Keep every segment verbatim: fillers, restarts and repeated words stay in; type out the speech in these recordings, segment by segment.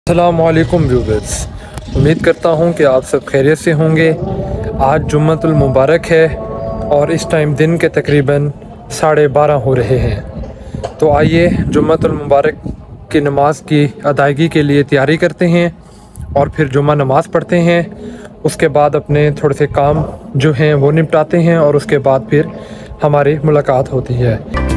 अस्सलामुअलैकुम व्यूअर्स, उम्मीद करता हूँ कि आप सब खैरियत से होंगे। आज जुम्मतुल मुबारक है और इस टाइम दिन के तकरीबन साढ़े बारह हो रहे हैं। तो आइए जुम्मतुल मुबारक की नमाज की अदायगी के लिए तैयारी करते हैं और फिर जुम्मा नमाज़ पढ़ते हैं। उसके बाद अपने थोड़े से काम जो हैं वो निपटाते हैं और उसके बाद फिर हमारी मुलाकात होती है।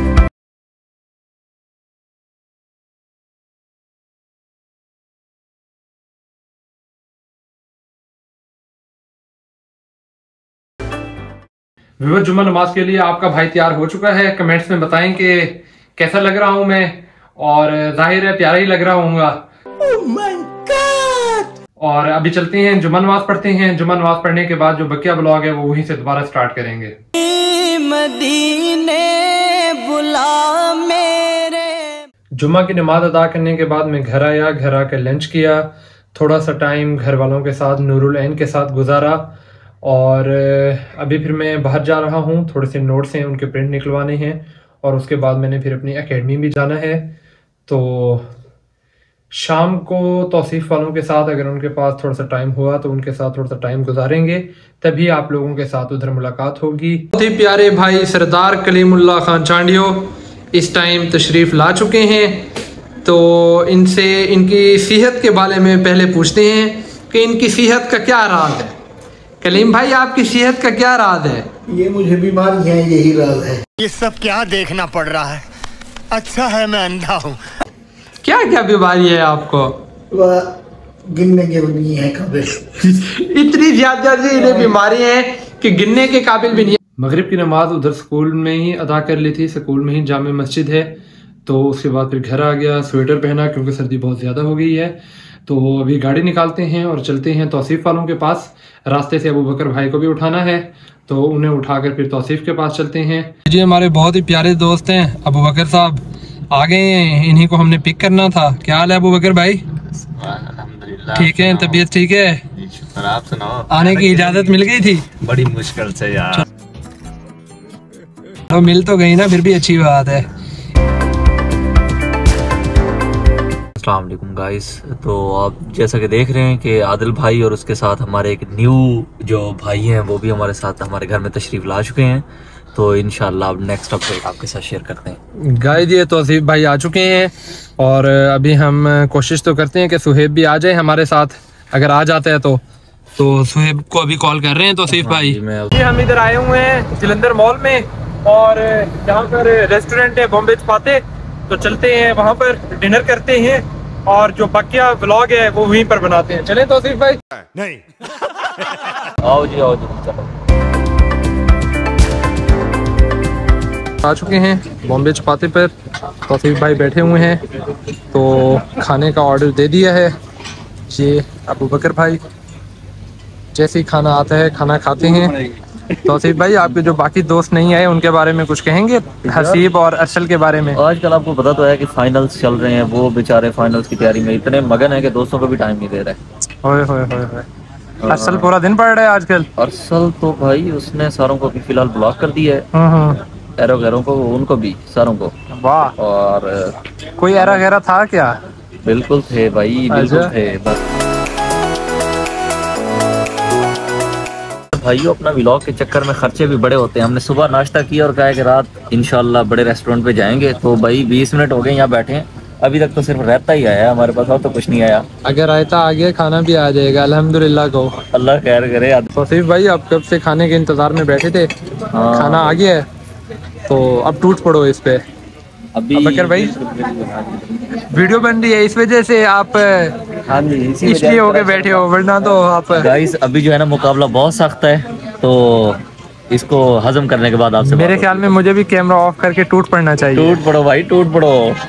व्यूअर, जुम्मा नमाज के लिए आपका भाई तैयार हो चुका है। कमेंट्स में बताएं कि कैसा लग रहा हूं मैं, और जाहिर है प्यारा ही लग रहा हूँगा। oh my God! और अभी चलते हैं, जुम्मा नमाज पढ़ते हैं। जुम्मा नमाज पढ़ने के बाद जो बकिया ब्लॉग है वो वहीं से दोबारा स्टार्ट करेंगे। मदीने बुला मेरे। जुम्मा की नमाज अदा करने के बाद मैं घर आया, घर आकर लंच किया, थोड़ा सा टाइम घर वालों के साथ नूरुल ऐन के साथ गुजारा और अभी फिर मैं बाहर जा रहा हूँ। थोड़े से नोट्स हैं, उनके प्रिंट निकलवाने हैं और उसके बाद मैंने फिर अपनी एकेडमी भी जाना है। तो शाम को तौसीफ़ वालों के साथ अगर उनके पास थोड़ा सा टाइम हुआ तो उनके साथ थोड़ा सा टाइम गुजारेंगे, तभी आप लोगों के साथ उधर मुलाकात होगी। बहुत ही प्यारे भाई सरदार कलीमुल्लाह खान चांडियो इस टाइम तशरीफ़ ला चुके हैं। तो इनसे इनकी सेहत के बारे में पहले पूछते हैं कि इनकी सेहत का क्या राज है। कलीम भाई, आपकी सेहत का क्या राज है? ये मुझे बीमारी है, यही राज है। ये सब क्या देखना पड़ रहा है? अच्छा है मैं अंधा हूँ। क्या क्या बीमारी है आपको? वह गिनने के नहीं है काबिल। इतनी ज्यादा इन्हें बीमारी है कि गिनने के काबिल भी नहीं है। मगरिब की नमाज उधर स्कूल में ही अदा कर ली थी। स्कूल में ही जामे मस्जिद है। तो उसके बाद फिर घर आ गया, स्वेटर पहना क्योंकि सर्दी बहुत ज़्यादा हो गई है। तो अभी गाड़ी निकालते हैं और चलते हैं तौसीफ़ वालों के पास। रास्ते से अबू बकर भाई को भी उठाना है, तो उन्हें उठाकर फिर तौसीफ़ के पास चलते हैं। जी, हमारे बहुत ही प्यारे दोस्त हैं अबू बकर साहब आ गए हैं, इन्हीं को हमने पिक करना था। क्या हाल है अबू बकर भाई? ठीक है, तबीयत ठीक है? आप सुनाओ। आने की इजाज़त मिल गई थी? बड़ी मुश्किल से यार। तो मिल तो गई ना, फिर भी अच्छी बात है। अस्सलाम वालेकुम गाइस। तो आप जैसा कि देख रहे हैं कि आदिल भाई और उसके साथ हमारे एक न्यू जो भाई हैं वो भी हमारे साथ हमारे घर में तशरीफ़ ला चुके हैं। तो इंशाल्लाह अब नेक्स्ट अपडेट आपके साथ शेयर करते हैं। गाइस, ये तौसीफ़ भाई आ चुके हैं और अभी हम कोशिश तो करते हैं कि सुहेब भी आ जाए हमारे साथ। अगर आ जाते हैं तो तो सुहेब को अभी कॉल कर रहे हैं तौसीफ़ भाई। जी, हम इधर आए हुए हैं जलंधर मॉल में और यहाँ पर रेस्टोरेंट है बॉम्बे चपाते। तो चलते हैं वहाँ पर, डिनर करते हैं और जो बकिया व्लॉग है वो वहीं पर बनाते हैं। चलें तौसीफ़ भाई? नहीं। आओ जी, आओ जी, चलो। आ चुके हैं बॉम्बे चपाते पर, तौसीफ़ भाई बैठे हुए हैं। तो खाने का ऑर्डर दे दिया है। ये अबू बकर भाई जैसे ही खाना आता है खाना खाते हैं। तौसीफ़ भाई, आपके जो बाकी दोस्त नहीं आए उनके बारे में कुछ कहेंगे, हसीब और अरसल के बारे में? आजकल आपको पता तो है कि फाइनल्स चल रहे हैं, वो बेचारे फाइनल्स की तैयारी में इतने मगन है कि दोस्तों को भी टाइम नहीं दे रहे। होए होए होए होए। अरसल पूरा दिन पढ़ रहा है आजकल। अरसल तो भाई उसने सारों को भी फिलहाल ब्लॉक कर दिया है, एरो गैरों को, उनको भी सारों को। वाह। और कोई एरा गैरा था क्या? बिल्कुल थे भाई, बिल्कुल थे। बस भाइयों, अपना व्लॉग के चक्कर में खर्चे भी बड़े होते हैं। हमने सुबह नाश्ता किया और कहा कि रात इंशाल्लाह बड़े रेस्टोरेंट पे जाएंगे। तो भाई बीस मिनट हो गए यहाँ बैठे हैं, अभी तक तो सिर्फ रहता ही आया हमारे पास, और तो कुछ नहीं आया। अगर रायता आ गया खाना भी आ जाएगा, अल्हम्दुलिल्लाह को। अल्लाह खैर करे। तौसीफ़ भाई, आप कब से खाने के इंतजार में बैठे थे? हाँ। खाना आ गया है तो अब टूट पड़ो इस पे। अभी बकर भाई, वीडियो बन रही है इस वजह से आप हाँ जी इसलिए हो के बैठे हो, वरना तो आप। गाइस, अभी जो है ना मुकाबला बहुत सख्त है, तो इसको हजम करने के बाद आपसे मेरे ख्याल में मुझे भी कैमरा ऑफ करके टूट पड़ना चाहिए। टूट पड़ो भाई, टूट पड़ो।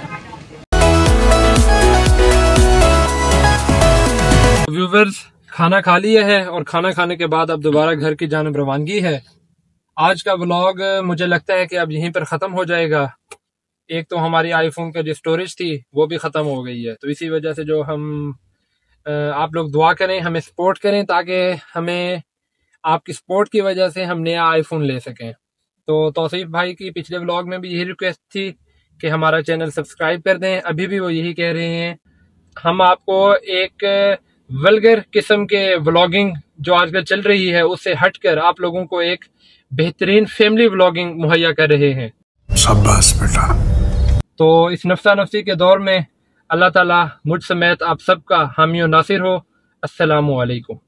व्यूवर्स, खाना खा लिया है और खाना खाने के बाद अब दोबारा घर की जानिब रवानगी है। आज का व्लॉग मुझे लगता है कि अब यहीं पर ख़त्म हो जाएगा। एक तो हमारी आईफोन का जो स्टोरेज थी वो भी ख़त्म हो गई है, तो इसी वजह से जो हम आप लोग दुआ करें, हमें सपोर्ट करें ताकि हमें आपकी सपोर्ट की वजह से हम नया आईफोन ले सकें। तो तौसीफ़ भाई की पिछले व्लॉग में भी यही रिक्वेस्ट थी कि हमारा चैनल सब्सक्राइब कर दें, अभी भी वो यही कह रहे हैं। हम आपको एक वल्गर किस्म के व्लॉगिंग जो आजकल चल रही है उससे हटकर आप लोगों को एक बेहतरीन फैमिली व्लॉगिंग मुहैया कर रहे हैं। शाबाश बेटा। तो इस नफ्सा नफ्सी के दौर में अल्लाह ताला मुझ समेत आप सबका हामी और नासिर हो। अस्सलामु अलैकुम।